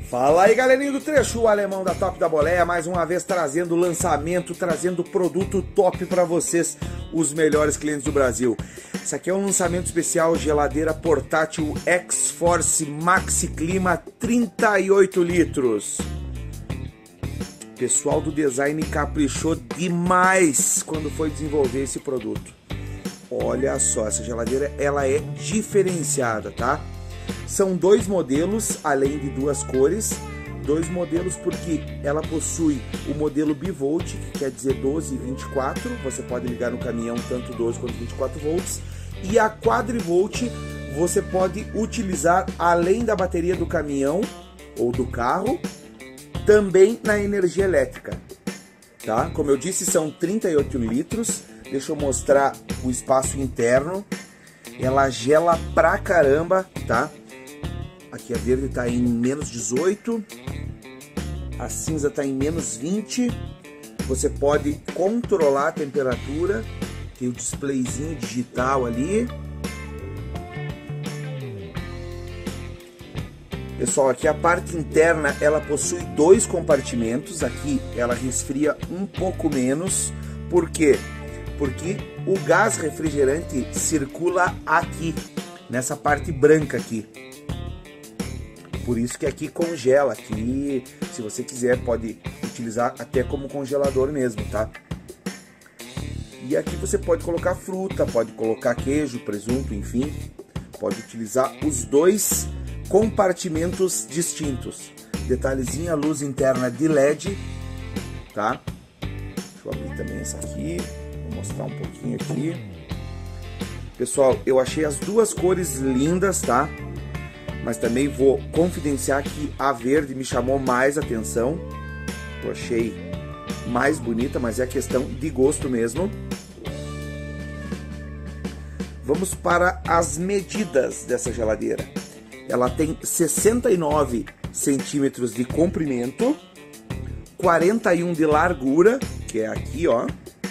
Fala aí, galerinha do trecho, o alemão da Top da Boleia, mais uma vez trazendo lançamento, trazendo produto top para vocês, os melhores clientes do Brasil. Isso aqui é um lançamento especial, geladeira portátil X-Force Maxi Clima 38 litros. O pessoal do design caprichou demais quando foi desenvolver esse produto. Olha só, essa geladeira ela é diferenciada, tá? São dois modelos, além de duas cores. Dois modelos porque ela possui o modelo bivolt, que quer dizer 12 e 24. Você pode ligar no caminhão tanto 12 quanto 24 volts. E a quadrivolt você pode utilizar além da bateria do caminhão ou do carro, também na energia elétrica, tá? Como eu disse, são 38 litros. Deixa eu mostrar o espaço interno. Ela gela pra caramba, tá? Aqui a verde tá em menos 18. A cinza tá em menos 20. Você pode controlar a temperatura. Tem o displayzinho digital ali. Pessoal, aqui a parte interna ela possui dois compartimentos. Aqui ela resfria um pouco menos. Por quê? Porque o gás refrigerante circula aqui, nessa parte branca aqui. Por isso que aqui congela, aqui, se você quiser, pode utilizar até como congelador mesmo, tá? E aqui você pode colocar fruta, pode colocar queijo, presunto, enfim. Pode utilizar os dois compartimentos distintos. Detalhezinho, a luz interna de LED, tá? Deixa eu abrir também essa aqui. Vou mostrar um pouquinho aqui. Pessoal, eu achei as duas cores lindas, tá? Mas também vou confidenciar que a verde me chamou mais atenção. Eu achei mais bonita, mas é questão de gosto mesmo. Vamos para as medidas dessa geladeira. Ela tem 69 centímetros de comprimento, 41 de largura, que é aqui, ó,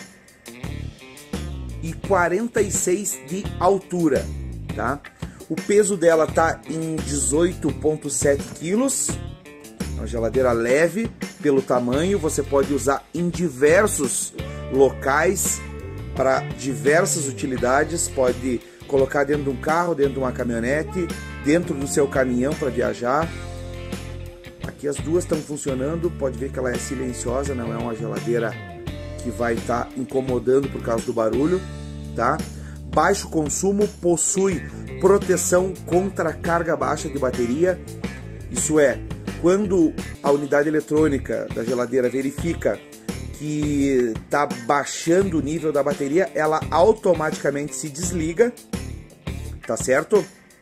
e 46 de altura, tá? O peso dela tá em 18,7 quilos. Uma geladeira leve pelo tamanho. Você pode usar em diversos locais para diversas utilidades. Pode colocar dentro de um carro, dentro de uma caminhonete, dentro do seu caminhão para viajar. Aqui as duas estão funcionando. Pode ver que ela é silenciosa, não é uma geladeira que vai estar incomodando por causa do barulho, tá? Baixo consumo, possui proteção contra carga baixa de bateria. Isso é, quando a unidade eletrônica da geladeira verifica que está baixando o nível da bateria, ela automaticamente se desliga, tá certo?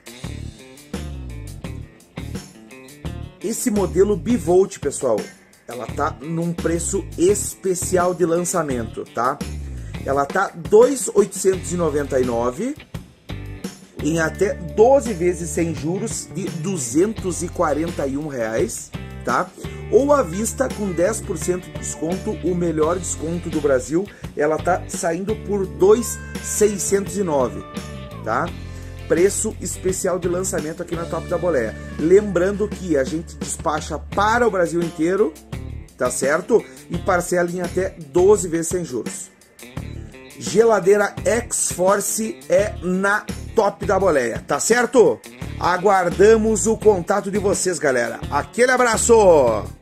Esse modelo bivolt, pessoal, ela tá num preço especial de lançamento, tá? Ela tá R$ 2.899 em até 12 vezes sem juros de R$ 241 reais, tá? Ou à vista com 10% de desconto, o melhor desconto do Brasil, ela tá saindo por R$ 2.609, tá? Preço especial de lançamento aqui na Top da Boleia. Lembrando que a gente despacha para o Brasil inteiro, tá certo? E parcela em até 12 vezes sem juros. Geladeira X-Force é na Top da Boleia, tá certo? Aguardamos o contato de vocês, galera. Aquele abraço!